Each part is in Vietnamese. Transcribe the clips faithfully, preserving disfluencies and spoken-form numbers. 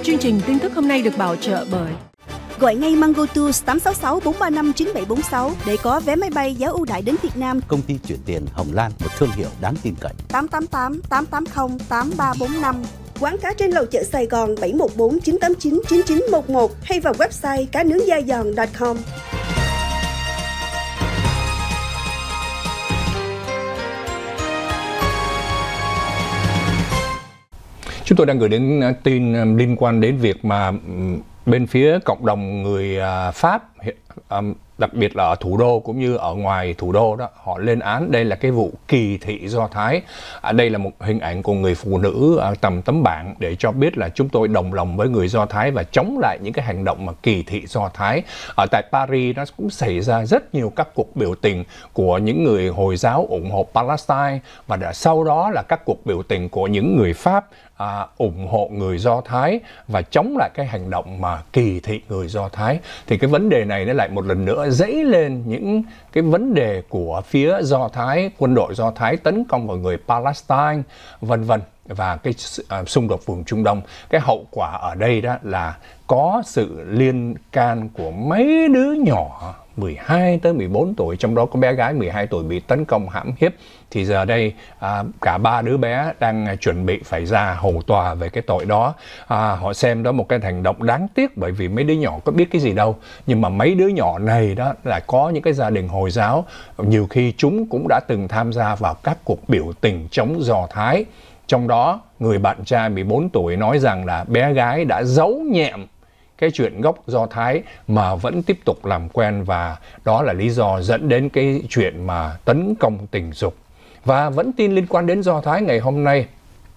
Chương trình tin tức hôm nay được bảo trợ bởi gọi ngay Mango Tours tám sáu sáu bốn ba năm chín bảy bốn sáu để có vé máy bay giá ưu đãi đến Việt Nam. Công ty chuyển tiền Hồng Lan, một thương hiệu đáng tin cậy. tám tám tám tám tám không tám ba bốn năm. Quán cá trên lầu chợ Sài Gòn bảy một bốn chín tám chín chín chín một một hay vào website cá nướng da giòn chấm com. Chúng tôi đang gửi đến tin liên quan đến việc mà bên phía cộng đồng người Pháp, đặc biệt là ở thủ đô cũng như ở ngoài thủ đô đó, họ lên án đây là cái vụ kỳ thị Do Thái. À, đây là một hình ảnh của người phụ nữ tầm tấm bảng để cho biết là chúng tôi đồng lòng với người Do Thái và chống lại những cái hành động mà kỳ thị Do Thái. Ở tại Paris nó cũng xảy ra rất nhiều các cuộc biểu tình của những người Hồi giáo ủng hộ Palestine, và đã sau đó là các cuộc biểu tình của những người Pháp À, ủng hộ người Do Thái và chống lại cái hành động mà kỳ thị người Do Thái. Thì cái vấn đề này nó lại một lần nữa dấy lên những cái vấn đề của phía Do Thái, quân đội Do Thái tấn công vào người Palestine, vân vân, và cái uh, xung đột vùng Trung Đông. Cái hậu quả ở đây đó là có sự liên can của mấy đứa nhỏ mười hai tới mười bốn tuổi, trong đó có bé gái mười hai tuổi bị tấn công hãm hiếp. Thì giờ đây à, cả ba đứa bé đang chuẩn bị phải ra hầu tòa về cái tội đó. À, họ xem đó một cái hành động đáng tiếc, bởi vì mấy đứa nhỏ có biết cái gì đâu. Nhưng mà mấy đứa nhỏ này đó lại có những cái gia đình Hồi giáo, nhiều khi chúng cũng đã từng tham gia vào các cuộc biểu tình chống Do Thái. Trong đó người bạn trai mười bốn tuổi nói rằng là bé gái đã giấu nhẹm cái chuyện gốc Do Thái mà vẫn tiếp tục làm quen, và đó là lý do dẫn đến cái chuyện mà tấn công tình dục. Và vẫn tin liên quan đến Do Thái ngày hôm nay,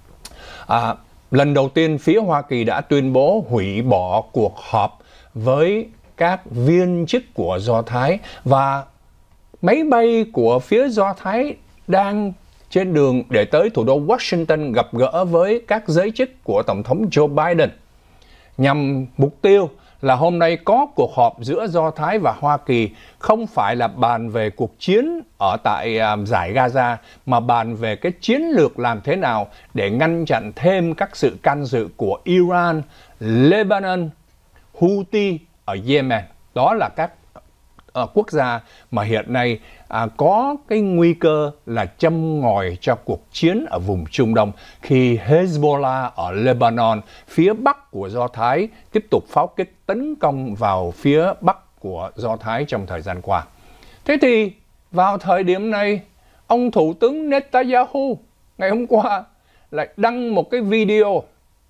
à, lần đầu tiên phía Hoa Kỳ đã tuyên bố hủy bỏ cuộc họp với các viên chức của Do Thái, và máy bay của phía Do Thái đang trên đường để tới thủ đô Washington gặp gỡ với các giới chức của Tổng thống Joe Biden, nhằm mục tiêu là hôm nay có cuộc họp giữa Do Thái và Hoa Kỳ, không phải là bàn về cuộc chiến ở tại uh, giải Gaza, mà bàn về cái chiến lược làm thế nào để ngăn chặn thêm các sự can dự của Iran, Lebanon, Houthi ở Yemen. Đó là các uh, quốc gia mà hiện nay uh, có cái nguy cơ là châm ngòi cho cuộc chiến ở vùng Trung Đông, khi Hezbollah ở Lebanon, phía bắc của Do Thái, tiếp tục pháo kích tấn công vào phía bắc của Do Thái trong thời gian qua. Thế thì vào thời điểm này, ông Thủ tướng Netanyahu ngày hôm qua lại đăng một cái video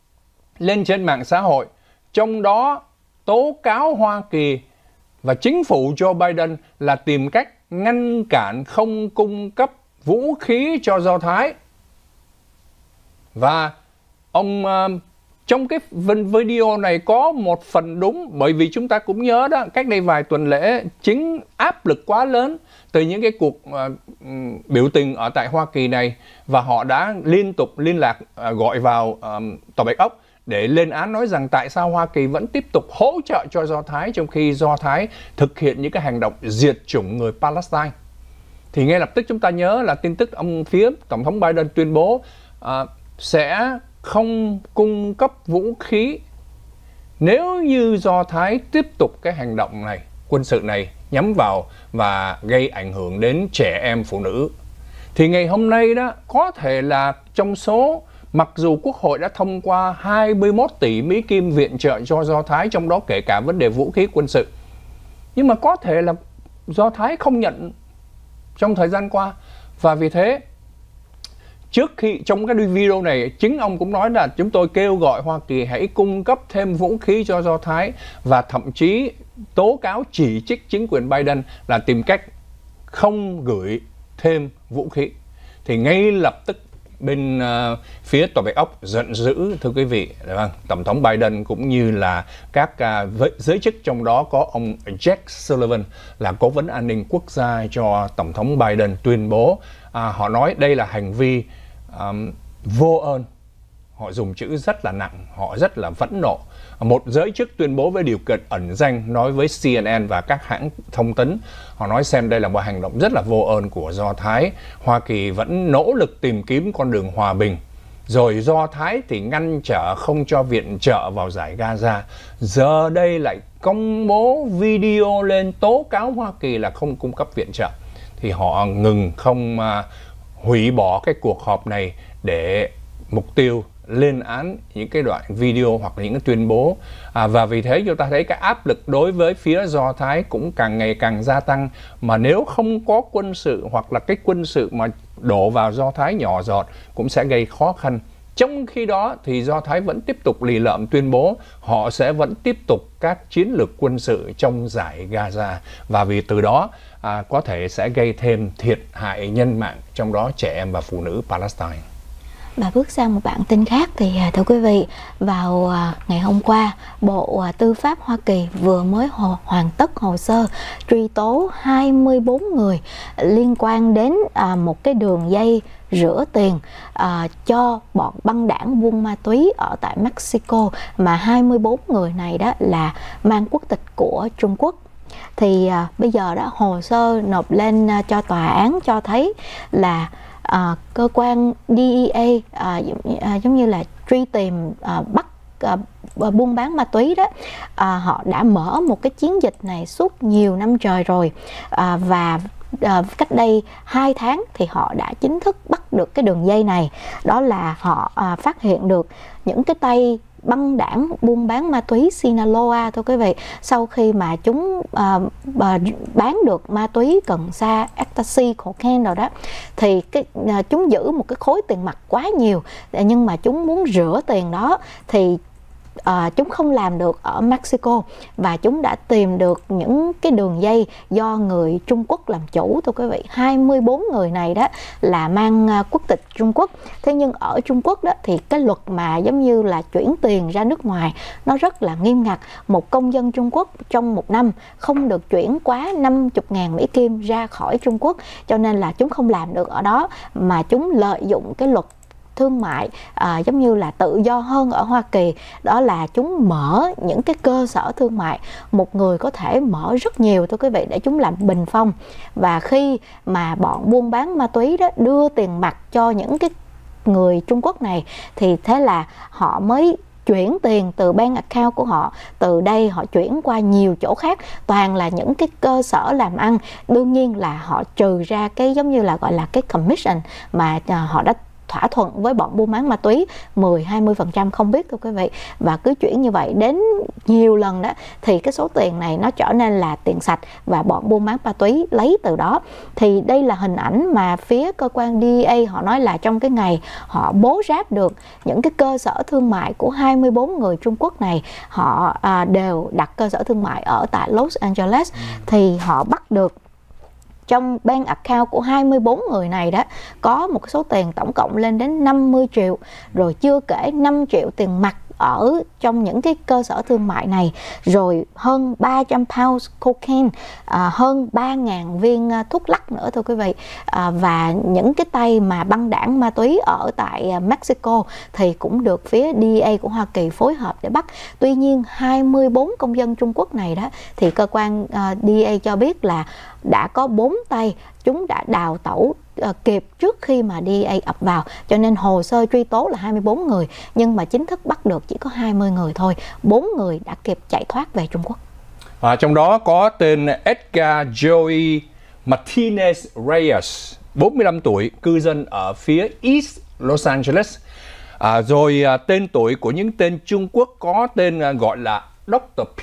lên trên mạng xã hội, trong đó tố cáo Hoa Kỳ và chính phủ Joe Biden là tìm cách ngăn cản không cung cấp vũ khí cho Do Thái. Và ông uh, trong cái video này có một phần đúng, bởi vì chúng ta cũng nhớ đó, cách đây vài tuần lễ, chính áp lực quá lớn từ những cái cuộc uh, biểu tình ở tại Hoa Kỳ này, và họ đã liên tục liên lạc uh, gọi vào um, Tòa Bạch Ốc để lên án, nói rằng tại sao Hoa Kỳ vẫn tiếp tục hỗ trợ cho Do Thái trong khi Do Thái thực hiện những cái hành động diệt chủng người Palestine. Thì ngay lập tức chúng ta nhớ là tin tức ông phía Tổng thống Biden tuyên bố uh, sẽ không cung cấp vũ khí nếu như Do Thái tiếp tục cái hành động này, quân sự này, nhắm vào và gây ảnh hưởng đến trẻ em, phụ nữ. Thì ngày hôm nay đó, có thể là trong số, mặc dù Quốc hội đã thông qua hai mươi mốt tỷ Mỹ Kim viện trợ cho Do Thái, trong đó kể cả vấn đề vũ khí quân sự, nhưng mà có thể là Do Thái không nhận trong thời gian qua. Và vì thế, trước khi trong cái video này, chính ông cũng nói là chúng tôi kêu gọi Hoa Kỳ hãy cung cấp thêm vũ khí cho Do Thái, và thậm chí tố cáo chỉ trích chính quyền Biden là tìm cách không gửi thêm vũ khí. Thì ngay lập tức bên uh, phía Tòa Bạch Ốc giận dữ, thưa quý vị. Vâng, Tổng thống Biden cũng như là các uh, giới chức, trong đó có ông Jake Sullivan là cố vấn an ninh quốc gia cho Tổng thống Biden, tuyên bố uh, họ nói đây là hành vi um, vô ơn. Họ dùng chữ rất là nặng, họ rất là phẫn nộ. Một giới chức tuyên bố với điều kiện ẩn danh nói với C N N và các hãng thông tấn, họ nói xem đây là một hành động rất là vô ơn của Do Thái. Hoa Kỳ vẫn nỗ lực tìm kiếm con đường hòa bình Rồi Do Thái thì ngăn trở không cho viện trợ vào giải Gaza. Giờ đây lại công bố video lên tố cáo Hoa Kỳ là không cung cấp viện trợ. Thì họ ngừng không uh, hủy bỏ cái cuộc họp này để mục tiêu lên án những cái đoạn video hoặc là những cái tuyên bố. À, và vì thế chúng ta thấy cái áp lực đối với phía Do Thái cũng càng ngày càng gia tăng. Mà nếu không có quân sự hoặc là cái quân sự mà đổ vào Do Thái nhỏ giọt cũng sẽ gây khó khăn. Trong khi đó thì Do Thái vẫn tiếp tục lì lợm tuyên bố họ sẽ vẫn tiếp tục các chiến lược quân sự trong giải Gaza. Và vì từ đó à, có thể sẽ gây thêm thiệt hại nhân mạng, trong đó trẻ em và phụ nữ Palestine. Và bước sang một bản tin khác thì thưa quý vị, vào ngày hôm qua, Bộ Tư pháp Hoa Kỳ vừa mới hồ, hoàn tất hồ sơ truy tố hai mươi bốn người liên quan đến à, một cái đường dây rửa tiền à, cho bọn băng đảng buôn ma túy ở tại Mexico, mà hai mươi bốn người này đó là mang quốc tịch của Trung Quốc. Thì à, bây giờ đó hồ sơ nộp lên à, cho tòa án cho thấy là À, cơ quan D E A à, à, giống như là truy tìm à, bắt à, buôn bán ma túy đó, à, họ đã mở một cái chiến dịch này suốt nhiều năm trời rồi, à, và à, cách đây hai tháng thì họ đã chính thức bắt được cái đường dây này. Đó là họ à, phát hiện được những cái tay băng đảng buôn bán ma túy Sinaloa, thưa quý vị, sau khi mà chúng uh, bán được ma túy cần sa, ecstasy, cocaine rồi đó, thì cái, uh, chúng giữ một cái khối tiền mặt quá nhiều, nhưng mà chúng muốn rửa tiền đó thì À, chúng không làm được ở Mexico, và chúng đã tìm được những cái đường dây do người Trung Quốc làm chủ, thưa quý vị. hai mươi bốn người này đó là mang uh, quốc tịch Trung Quốc. Thế nhưng ở Trung Quốc đó thì cái luật mà giống như là chuyển tiền ra nước ngoài nó rất là nghiêm ngặt. Một công dân Trung Quốc trong một năm không được chuyển quá năm mươi ngàn Mỹ Kim ra khỏi Trung Quốc, cho nên là chúng không làm được ở đó, mà chúng lợi dụng cái luật thương mại à, giống như là tự do hơn ở Hoa Kỳ. Đó là chúng mở những cái cơ sở thương mại, một người có thể mở rất nhiều, thưa quý vị, để chúng làm bình phong. Và khi mà bọn buôn bán ma túy đó đưa tiền mặt cho những cái người Trung Quốc này thì thế là họ mới chuyển tiền từ bank account của họ, từ đây họ chuyển qua nhiều chỗ khác, toàn là những cái cơ sở làm ăn. Đương nhiên là họ trừ ra cái giống như là gọi là cái commission mà à, họ đã thỏa thuận với bọn buôn bán ma túy mười đến hai mươi phần trăm không biết, thưa quý vị. Và cứ chuyển như vậy đến nhiều lần đó thì cái số tiền này nó trở nên là tiền sạch, và bọn buôn bán ma túy lấy từ đó. Thì đây là hình ảnh mà phía cơ quan D E A họ nói là trong cái ngày họ bố ráp được những cái cơ sở thương mại của hai mươi bốn người Trung Quốc này, họ à, đều đặt cơ sở thương mại ở tại Los Angeles, thì họ bắt được trong bank account của hai mươi bốn người này đó có một số tiền tổng cộng lên đến năm mươi triệu, rồi chưa kể năm triệu tiền mặt ở trong những cái cơ sở thương mại này, rồi hơn ba trăm pounds cocaine, à, hơn ba nghìn viên thuốc lắc nữa, thưa quý vị. À, và những cái tay mà băng đảng ma túy ở tại Mexico thì cũng được phía D E A của Hoa Kỳ phối hợp để bắt. Tuy nhiên hai mươi bốn công dân Trung Quốc này đó thì cơ quan uh, D E A cho biết là đã có bốn tay chúng đã đào tẩu uh, kịp trước khi mà D E A ập vào, cho nên hồ sơ truy tố là hai mươi bốn người, nhưng mà chính thức bắt được chỉ có hai mươi người thôi. Bốn người đã kịp chạy thoát về Trung Quốc. À, trong đó có tên Edgar Joey Martinez Reyes, bốn mươi lăm tuổi, cư dân ở phía East Los Angeles. À, rồi à, tên tuổi của những tên Trung Quốc có tên à, gọi là Doctor P,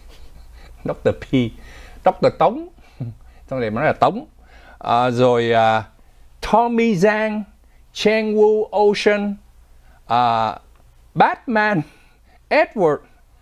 Doctor P, Doctor Tống, trong này nói là Tống. À, rồi à, Tommy Zhang, Cheng Wu Ocean, à, Batman, Edward.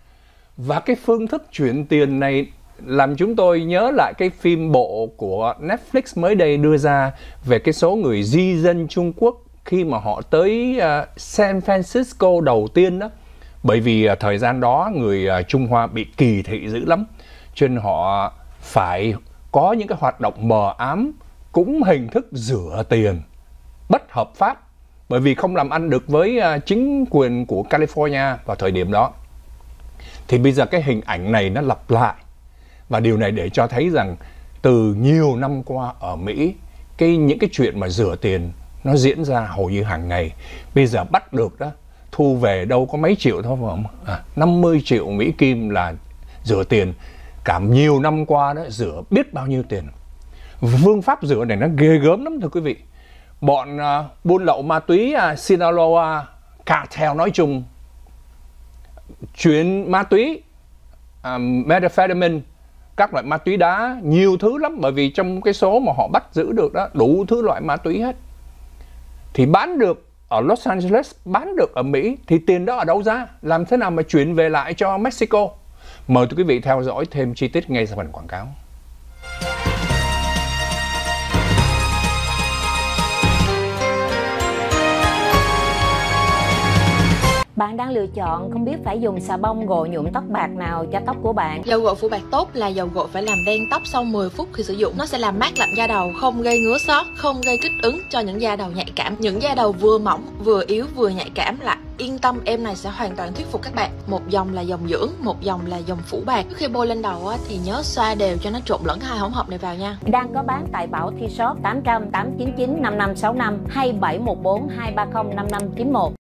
Và cái phương thức chuyển tiền này làm chúng tôi nhớ lại cái phim bộ của Netflix mới đây đưa ra về cái số người di dân Trung Quốc khi mà họ tới uh, San Francisco đầu tiên đó. Bởi vì uh, thời gian đó người uh, Trung Hoa bị kỳ thị dữ lắm, cho nên họ phải có những cái hoạt động mờ ám cũng hình thức rửa tiền bất hợp pháp, bởi vì không làm ăn được với uh, chính quyền của California vào thời điểm đó. Thì bây giờ cái hình ảnh này nó lặp lại, và điều này để cho thấy rằng từ nhiều năm qua ở Mỹ, cái những cái chuyện mà rửa tiền nó diễn ra hầu như hàng ngày. Bây giờ bắt được đó, thu về đâu có mấy triệu thôi phải không? À, năm mươi triệu Mỹ Kim là rửa tiền. Cả nhiều năm qua đó, rửa biết bao nhiêu tiền. Phương pháp rửa này nó ghê gớm lắm thưa quý vị. Bọn uh, buôn lậu ma túy uh, Sinaloa cartel nói chung, chuyển ma túy, uh, methamphetamine, các loại ma túy đá, nhiều thứ lắm. Bởi vì trong cái số mà họ bắt giữ được đó, đủ thứ loại ma túy hết. Thì bán được ở Los Angeles, bán được ở Mỹ, thì tiền đó ở đâu ra? Làm thế nào mà chuyển về lại cho Mexico? Mời quý vị theo dõi thêm chi tiết ngay sau phần quảng cáo. Bạn đang lựa chọn không biết phải dùng xà bông gội nhuộm tóc bạc nào cho tóc của bạn. Dầu gội phủ bạc tốt là dầu gội phải làm đen tóc sau mười phút khi sử dụng. Nó sẽ làm mát lạnh da đầu, không gây ngứa xót, không gây kích ứng cho những da đầu nhạy cảm. Những da đầu vừa mỏng, vừa yếu, vừa nhạy cảm là yên tâm, em này sẽ hoàn toàn thuyết phục các bạn. Một dòng là dòng dưỡng, một dòng là dòng phủ bạc. Trước khi bôi lên đầu á, thì nhớ xoa đều cho nó trộn lẫn hai hỗn hợp này vào nha. Đang có bán tại Bảo Thi Shop tám trăm tám chín chín năm năm sáu năm hay bảy một bốn hai ba không năm năm chín một.